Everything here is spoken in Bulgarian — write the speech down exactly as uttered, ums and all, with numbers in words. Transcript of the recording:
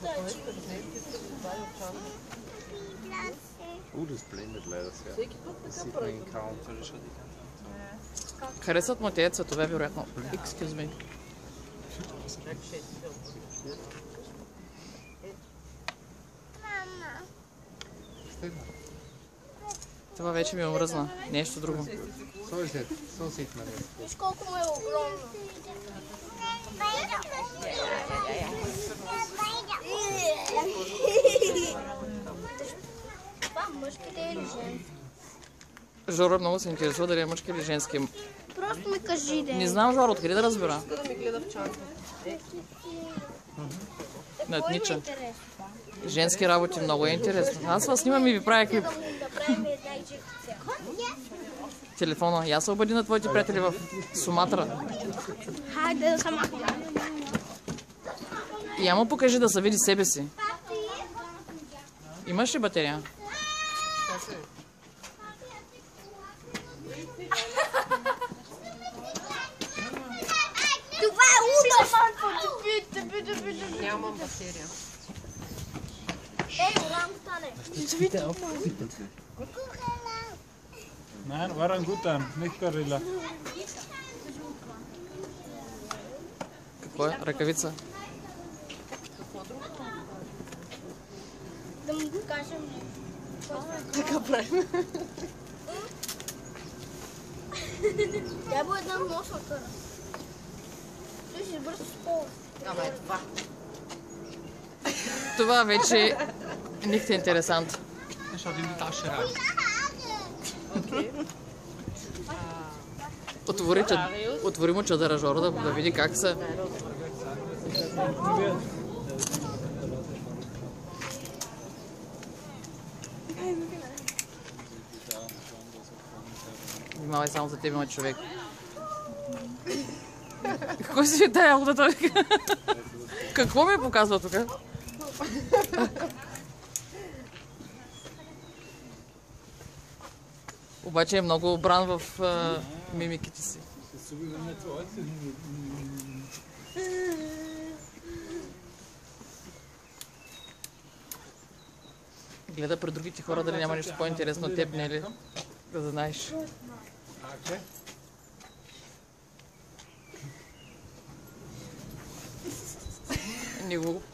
Uh, das blendet leider sehr. Das sieht man in kaum. Харесват му тези цветове, вероятно. Excuse me. Това вече ми омръзна. Нещо друго. Виж колко му е огромно. Това мъжките или женски? Жоро много се интересува дали е мъжки или женски. Просто ми кажи, да. Не знам, Жоро, откъде да разбера? Да ми гледа в чанта. Наднича. Женски работи много е интересно. Аз вас снимам и ви правя клип. Телефона. Я се обади на твоите приятели в Суматра. Хайде да се махна. Я му покажи да се види себе си. Имаш ли батерия? Това е удър! Нямам батерия. Ей, орангутане! Nein, orangutan, nicht Gorilla. Какво е? Ръкавица. Да му кажем. Така правим. Тя бе една носна къра. Той ще бързо с пола. Ама е това. Това вече nicht interessant. Schaut in die Tasche rein. Отвори, отвори му чадъра, Жоро, да, да види как се... Внимавай, само за тебе има човек. Какво си е тая работа той? Какво ми показва тук? Обаче е много обран в uh, мимиките си. Гледа пред другите хора дали няма нещо по-интересно от теб, не ли? Да знаеш. Не го